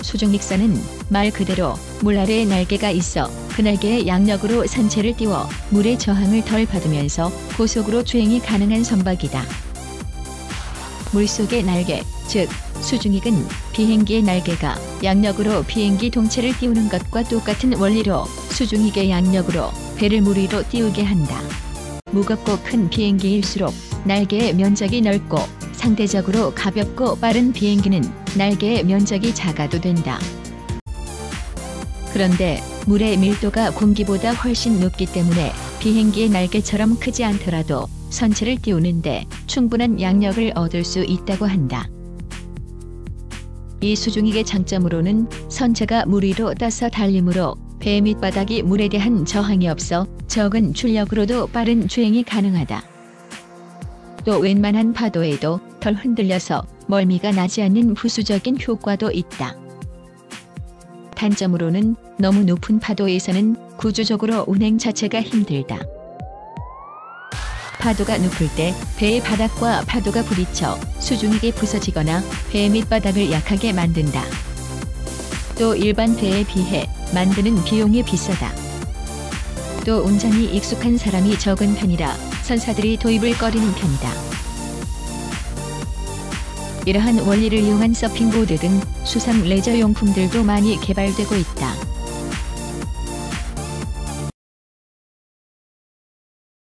수중익선은 말 그대로 물 아래에 날개가 있어 그 날개에 양력으로 선체를 띄워 물의 저항을 덜 받으면서 고속으로 주행이 가능한 선박이다. 물속의 날개, 즉 수중익은 비행기의 날개가 양력으로 비행기 동체를 띄우는 것과 똑같은 원리로 수중익의 양력으로 배를 물 위로 띄우게 한다. 무겁고 큰 비행기일수록 날개의 면적이 넓고 상대적으로 가볍고 빠른 비행기는 날개의 면적이 작아도 된다. 그런데 물의 밀도가 공기보다 훨씬 높기 때문에 비행기의 날개처럼 크지 않더라도 선체를 띄우는데 충분한 양력을 얻을 수 있다고 한다. 이 수중익의 장점으로는 선체가 물 위로 떠서 달리므로 배 밑바닥이 물에 대한 저항이 없어 적은 출력으로도 빠른 주행이 가능하다. 또 웬만한 파도에도 덜 흔들려서 멀미가 나지 않는 부수적인 효과도 있다. 단점으로는 너무 높은 파도에서는 구조적으로 운행 자체가 힘들다. 파도가 높을 때 배의 바닥과 파도가 부딪혀 수중익이 부서지거나 배 밑바닥을 약하게 만든다. 또 일반 배에 비해 만드는 비용이 비싸다. 또 운전이 익숙한 사람이 적은 편이라 선사들이 도입을 꺼리는 편이다. 이러한 원리를 이용한 서핑보드 등 수상 레저 용품들도 많이 개발되고 있다.